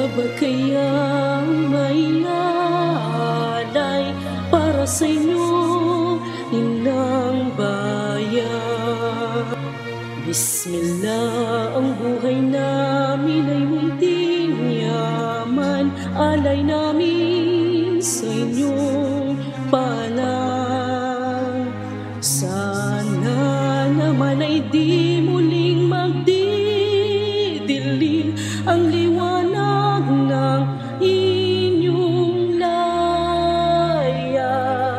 ba kayang may lalay para sa inyo, inang bayan? Bismillah, ang buhay namin ay munting yaman, alay namin sa inyong palad. Sana naman ay di muling magdidilim ang liwanag ng inyong laya.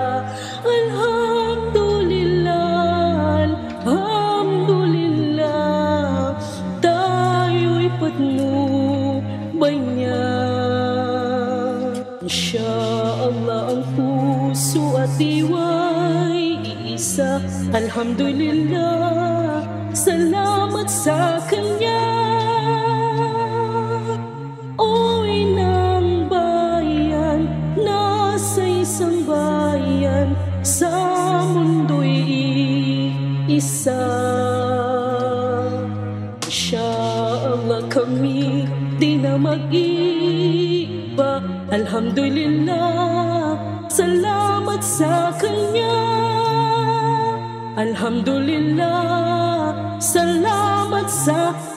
Alhamdulillah, alhamdulillah, tayo'y patnubay niya. Insyaallah ang puso at diwa'y iisa. Alhamdulillah, salamat sa Kanya. O inang bayan, nasa isang bayan, sa mundo'y isa. Insyaallah kami di na mag-iba. Alhamdulillah, salamat sa Kanya. Alhamdulillah, salamat sa